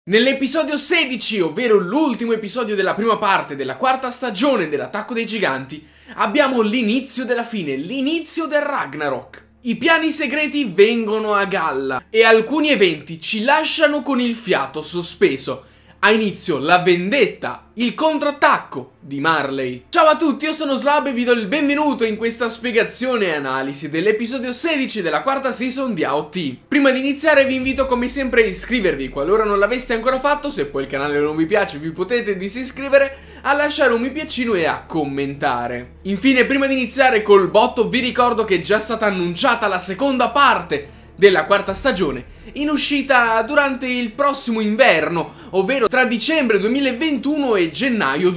Nell'episodio 16, ovvero l'ultimo episodio della prima parte della quarta stagione dell'Attacco dei Giganti, abbiamo l'inizio della fine, l'inizio del Ragnarok. I piani segreti vengono a galla e alcuni eventi ci lasciano con il fiato sospeso. Ha inizio la vendetta, il contrattacco di Marley. Ciao a tutti, io sono Slab e vi do il benvenuto in questa spiegazione e analisi dell'episodio 16 della quarta season di AOT. Prima di iniziare vi invito come sempre a iscrivervi, qualora non l'aveste ancora fatto. Se poi il canale non vi piace vi potete disiscrivere, a lasciare un mi piacino e a commentare. Infine, prima di iniziare col botto, vi ricordo che è già stata annunciata la seconda parte della quarta stagione, in uscita durante il prossimo inverno, ovvero tra dicembre 2021 e gennaio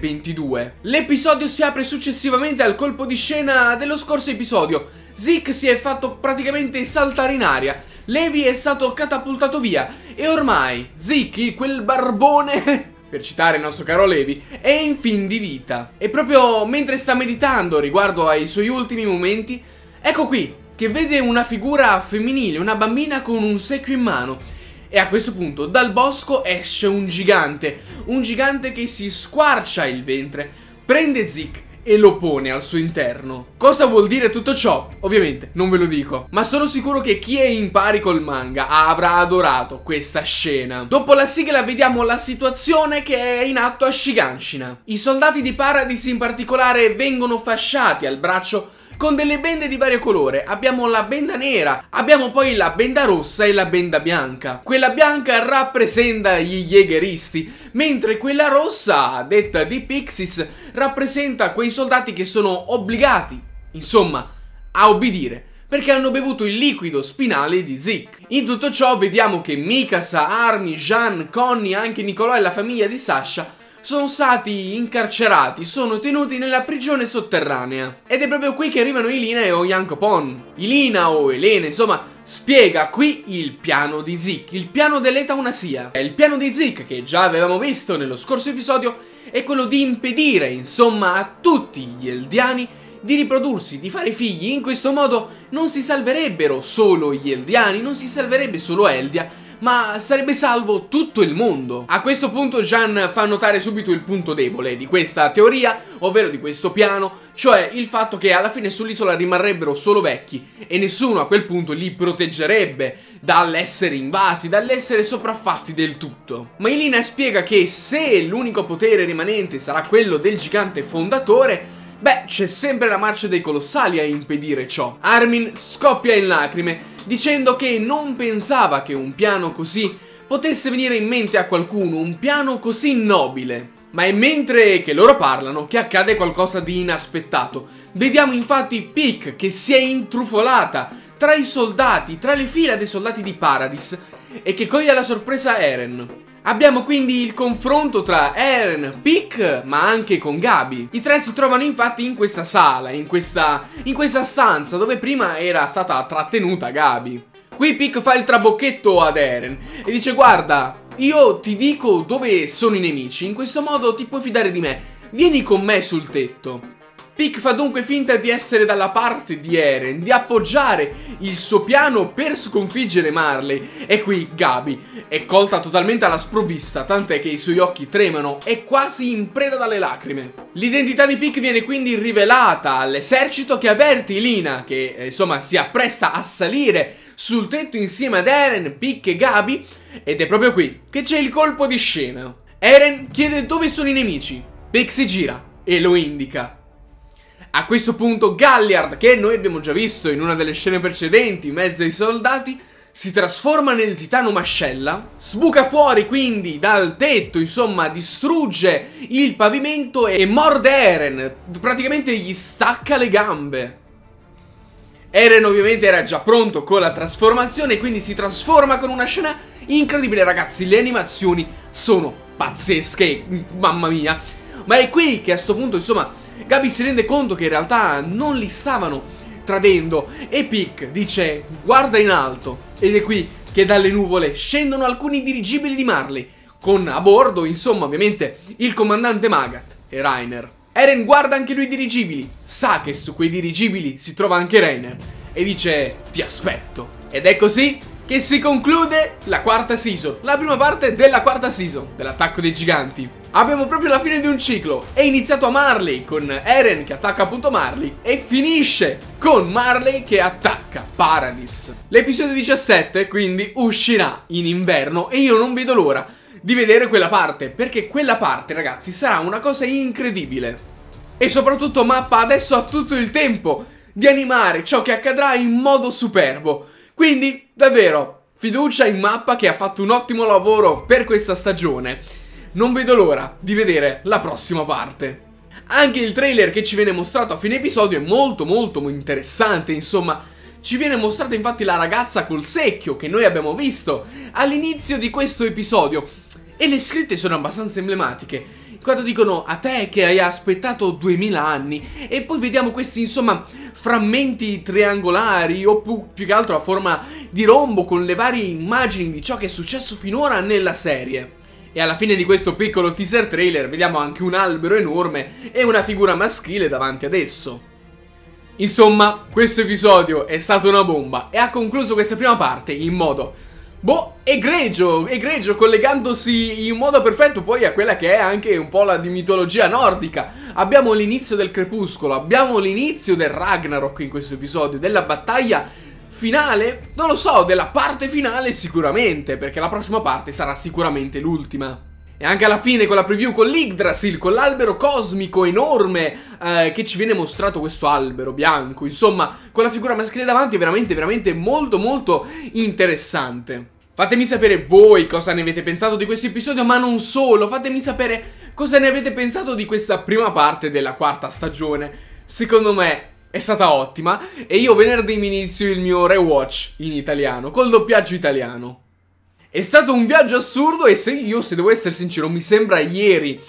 2022. L'episodio si apre successivamente al colpo di scena dello scorso episodio. Zeke si è fatto praticamente saltare in aria, Levi è stato catapultato via e ormai Zeke, quel barbone per citare il nostro caro Levi, è in fin di vita. E proprio mentre sta meditando riguardo ai suoi ultimi momenti, ecco qui che vede una figura femminile, una bambina con un secchio in mano. E a questo punto dal bosco esce un gigante che si squarcia il ventre, prende Zeke e lo pone al suo interno. Cosa vuol dire tutto ciò? Ovviamente non ve lo dico, ma sono sicuro che chi è in pari col manga avrà adorato questa scena. Dopo la sigla vediamo la situazione che è in atto a Shiganshina. I soldati di Paradis in particolare vengono fasciati al braccio con delle bende di vario colore. Abbiamo la benda nera, abbiamo poi la benda rossa e la benda bianca. Quella bianca rappresenta gli Jägeristi, mentre quella rossa, detta di Pixies, rappresenta quei soldati che sono obbligati, insomma, a obbedire, perché hanno bevuto il liquido spinale di Zeke. In tutto ciò vediamo che Mikasa, Army, Jean, Connie, anche Nicolò e la famiglia di Sasha sono stati incarcerati, sono tenuti nella prigione sotterranea. Ed è proprio qui che arrivano Ilina e Onyankopon. Ilina o Elena, insomma, spiega qui il piano di Zeke, il piano dell'Eutanasia. Il piano di Zeke, che già avevamo visto nello scorso episodio, è quello di impedire, insomma, a tutti gli Eldiani di riprodursi, di fare figli. In questo modo non si salverebbero solo gli Eldiani, non si salverebbe solo Eldia, ma sarebbe salvo tutto il mondo. A questo punto Jean fa notare subito il punto debole di questa teoria, ovvero di questo piano, cioè il fatto che alla fine sull'isola rimarrebbero solo vecchi e nessuno a quel punto li proteggerebbe dall'essere invasi, dall'essere sopraffatti del tutto. Ma Ilina spiega che se l'unico potere rimanente sarà quello del gigante fondatore, beh, c'è sempre la marcia dei colossali a impedire ciò. Armin scoppia in lacrime dicendo che non pensava che un piano così potesse venire in mente a qualcuno, un piano così nobile. Ma è mentre che loro parlano che accade qualcosa di inaspettato. Vediamo infatti Pieck che si è intrufolata tra i soldati, tra le fila dei soldati di Paradis, e che coglie alla sorpresa Eren. Abbiamo quindi il confronto tra Eren, Pieck, ma anche con Gabi. I tre si trovano infatti in questa sala, in questa stanza dove prima era stata trattenuta Gabi. Qui Pieck fa il trabocchetto ad Eren e dice: guarda, io ti dico dove sono i nemici, in questo modo ti puoi fidare di me, vieni con me sul tetto. Pieck fa dunque finta di essere dalla parte di Eren, di appoggiare il suo piano per sconfiggere Marley. E qui Gabi è colta totalmente alla sprovvista, tant'è che i suoi occhi tremano, è quasi in preda dalle lacrime. L'identità di Pieck viene quindi rivelata all'esercito, che avverte Ilina, che insomma si appresta a salire sul tetto insieme ad Eren, Pieck e Gabi. Ed è proprio qui che c'è il colpo di scena. Eren chiede dove sono i nemici, Pieck si gira e lo indica. A questo punto Galliard, che noi abbiamo già visto in una delle scene precedenti in mezzo ai soldati, si trasforma nel titano mascella, sbuca fuori quindi dal tetto, insomma distrugge il pavimento e morde Eren, praticamente gli stacca le gambe. Eren ovviamente era già pronto con la trasformazione, quindi si trasforma con una scena incredibile, ragazzi. Le animazioni sono pazzesche, mamma mia. Ma è qui che a sto punto, insomma, Gabi si rende conto che in realtà non li stavano tradendo e Pieck dice: guarda in alto. Ed è qui che dalle nuvole scendono alcuni dirigibili di Marley, con a bordo, insomma, ovviamente il comandante Magat e Reiner. Eren guarda anche lui i dirigibili, sa che su quei dirigibili si trova anche Reiner e dice: ti aspetto. Ed è così che si conclude la quarta season, la prima parte della quarta season dell'Attacco dei Giganti. Abbiamo proprio la fine di un ciclo. È iniziato a Marley con Eren che attacca appunto Marley e finisce con Marley che attacca Paradis. L'episodio 17 quindi uscirà in inverno e io non vedo l'ora di vedere quella parte, perché quella parte, ragazzi, sarà una cosa incredibile. E soprattutto Mappa adesso ha tutto il tempo di animare ciò che accadrà in modo superbo. Quindi, davvero, fiducia in Mappa che ha fatto un ottimo lavoro per questa stagione. Non vedo l'ora di vedere la prossima parte. Anche il trailer che ci viene mostrato a fine episodio è molto interessante, insomma. Ci viene mostrata infatti la ragazza col secchio che noi abbiamo visto all'inizio di questo episodio. E le scritte sono abbastanza emblematiche, quando dicono a te che hai aspettato 2000 anni. E poi vediamo questi, insomma, frammenti triangolari o più che altro a forma di rombo con le varie immagini di ciò che è successo finora nella serie. E alla fine di questo piccolo teaser trailer vediamo anche un albero enorme e una figura maschile davanti ad esso. Insomma, questo episodio è stato una bomba e ha concluso questa prima parte in modo egregio, collegandosi in modo perfetto poi a quella che è anche un po' la di mitologia nordica. Abbiamo l'inizio del crepuscolo, abbiamo l'inizio del Ragnarok in questo episodio, della battaglia finale, non lo so, della parte finale sicuramente, perché la prossima parte sarà sicuramente l'ultima. E anche alla fine con la preview con l'Yggdrasil, con l'albero cosmico enorme che ci viene mostrato, questo albero bianco, insomma, con la figura maschile davanti è veramente molto interessante. Fatemi sapere voi cosa ne avete pensato di questo episodio, ma non solo, fatemi sapere cosa ne avete pensato di questa prima parte della quarta stagione. Secondo me è stata ottima e io venerdì mi inizio il mio rewatch in italiano, col doppiaggio italiano. È stato un viaggio assurdo e se devo essere sincero, mi sembra ieri,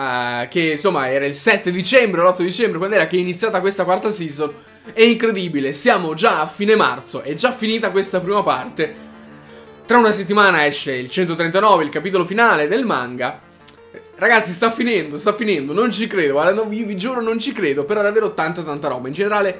che insomma era il 7 dicembre, l'8 dicembre, quando era che è iniziata questa quarta season. È incredibile, siamo già a fine marzo, è già finita questa prima parte. Tra una settimana esce il 139, il capitolo finale del manga. Ragazzi, sta finendo, non ci credo, io vi giuro non ci credo, però davvero tanta roba, in generale,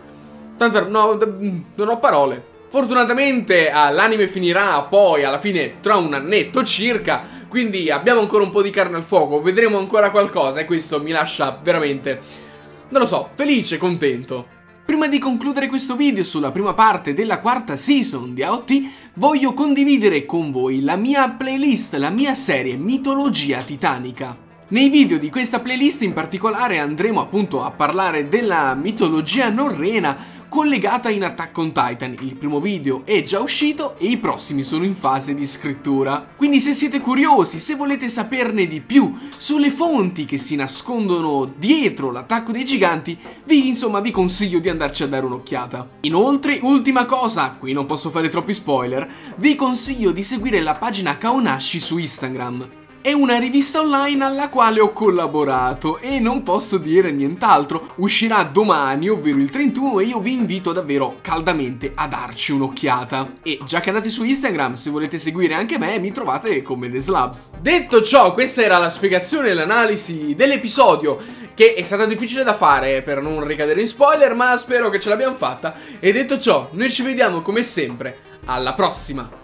non ho parole. Fortunatamente l'anime finirà poi alla fine tra un annetto circa, quindi abbiamo ancora un po' di carne al fuoco, vedremo ancora qualcosa e questo mi lascia veramente, non lo so, felice, contento. Prima di concludere questo video sulla prima parte della quarta season di AOT, voglio condividere con voi la mia playlist, la mia serie Mitologia Titanica. Nei video di questa playlist in particolare andremo appunto a parlare della mitologia norrena collegata in Attack on Titan. Il primo video è già uscito e i prossimi sono in fase di scrittura. Quindi se siete curiosi, se volete saperne di più sulle fonti che si nascondono dietro l'Attacco dei Giganti, vi consiglio di andarci a dare un'occhiata. Inoltre, ultima cosa, qui non posso fare troppi spoiler, vi consiglio di seguire la pagina Kaonashi su Instagram. È una rivista online alla quale ho collaborato e non posso dire nient'altro. Uscirà domani, ovvero il 31, e io vi invito davvero caldamente a darci un'occhiata. E già che andate su Instagram, se volete seguire anche me, mi trovate come TheSlabs. Detto ciò, questa era la spiegazione e l'analisi dell'episodio, che è stata difficile da fare per non ricadere in spoiler, ma spero che ce l'abbiamo fatta. E detto ciò, noi ci vediamo come sempre alla prossima.